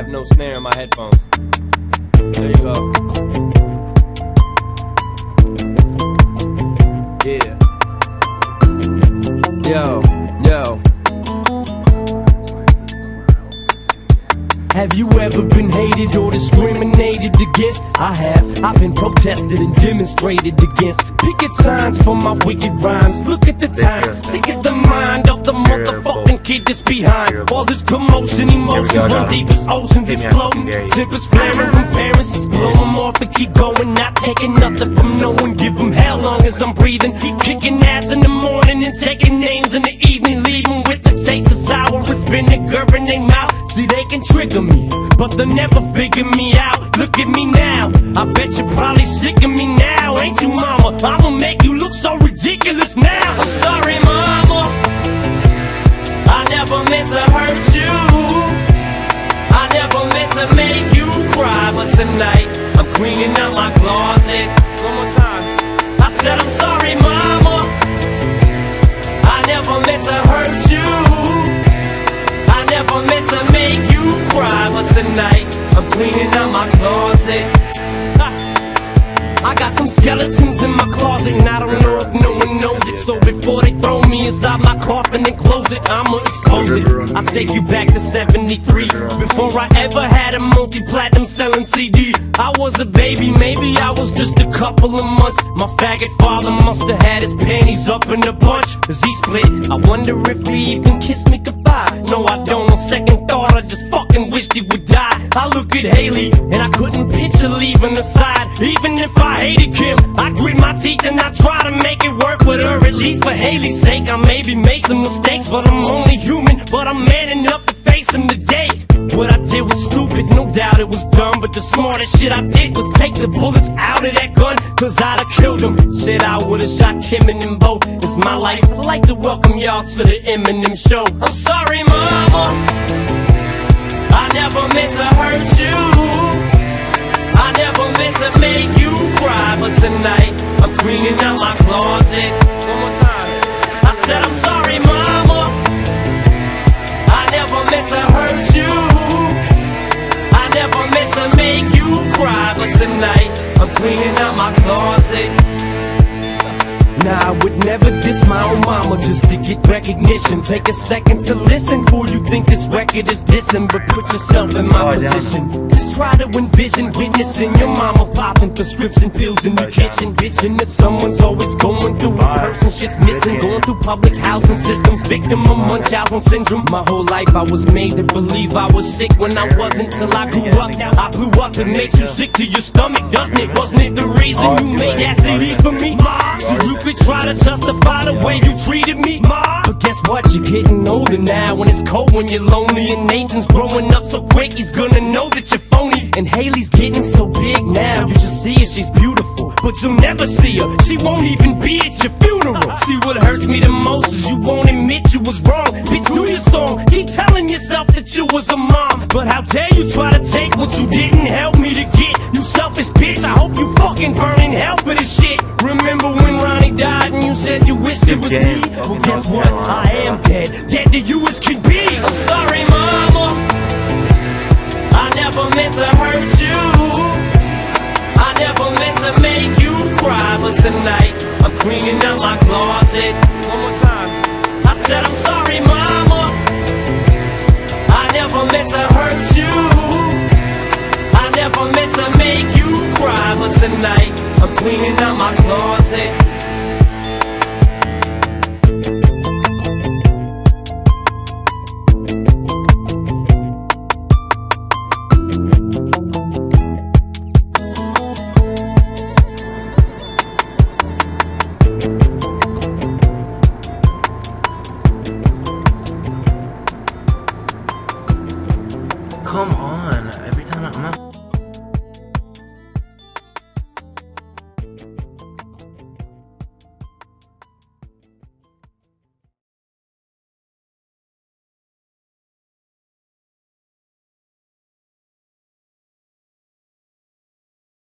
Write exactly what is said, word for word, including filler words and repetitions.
have no snare in my headphones. There you go. Yeah. Yo, yo. Have you ever been hated or discriminated against? I have. I've been protested and demonstrated against. Picket signs for my wicked rhymes. Look at the times. Sick is the mind of the motherfucking kid that's behind. All this commotion, emotions run deep as oceans exploding. Tempers flaring from parents, just blow them off and keep going. Not taking nothing from no one. Give them hell long as I'm breathing. Keep kicking ass in the morning and taking names in the evening. Leaving with the taste of sour as vinegar in their mouth. See, they can trigger me, but they'll never figure me out. Look at me now, I bet you're probably sick of me now. Ain't you, mama? I'ma make you look so ridiculous now. I'm sorry, mama, I never meant to hurt you. I never meant to make you cry, but tonight I'm cleaning out my closet. One more time. I said I'm sorry, mama, I never meant to hurt you. I never meant to make you cry, but tonight I'm cleaning out my closet. I got some skeletons in my closet, and I don't know if no one knows it. So before they throw me inside my coffin and close it, I'ma expose it. I'll take you back to seventy-three, before I ever had a multi-platinum selling C D. I was a baby, maybe I was just a couple of months. My faggot father must have had his panties up in a bunch, cause he split. I wonder if he even kissed me goodbye. No, I don't. On second thought, I just fucking wished he would die. I look at Haley, and I couldn't picture leaving her side. Even if I hated Kim, I grit my teeth and I try to make it work with her. At least for Haley's sake, I maybe made some mistakes, but I'm only human. But I'm man enough to face them today. What I did was stupid, no doubt it was dumb, but the smartest shit I did was take the bullets out of that gun, cause I'd have killed him. Shit, I would've shot Kim and them both. It's my life. I'd like to welcome y'all to the Eminem show. I'm sorry, mama, I never meant to hurt you. I never meant to make you cry, but tonight I'm cleaning out my closet. One more time. I said I'm sorry, mama, I never meant to hurt you. I never meant to make you cry, but tonight I'm cleaning out my closet. Nah, I would never diss my own mama just to get recognition. Take a second to listen before you think this record is dissing, but put yourself in my position. Just try to envision witnessing your mama popping prescription pills in the kitchen, bitching that someone's always going through a person shit's missing. Going through public housing systems, victim of Munchausen syndrome. My whole life I was made to believe I was sick when I wasn't, till I grew up. I blew up. It makes you sick to your stomach, doesn't it? Wasn't it the reason you made that C D for me? So you could try to justify the way you treated me, ma. But guess what? You're getting older now, and it's cold when you're lonely. And Nathan's growing up so quick, he's gonna know that you're phony. And Haley's getting so big now, you just see her, she's beautiful, but you'll never see her. She won't even be at your funeral. See, what hurts me the most is you won't admit you was wrong. Bitch, do your song, keep telling yourself that you was a mom. But how dare you try to take what you didn't help me to get? You selfish bitch, I hope you fucking burn in hell for this shit. Remember when Ronnie died and you said you wished it was me? Well, guess what? I am dead, dead to you as can be. I'm sorry, mama, I never meant to hurt you. I never meant to make you cry, but tonight I'm cleaning out my closet. One more time. I said I'm sorry, mama, I never meant to hurt you. I never meant to make you cry, but tonight I'm cleaning out my closet. Come on.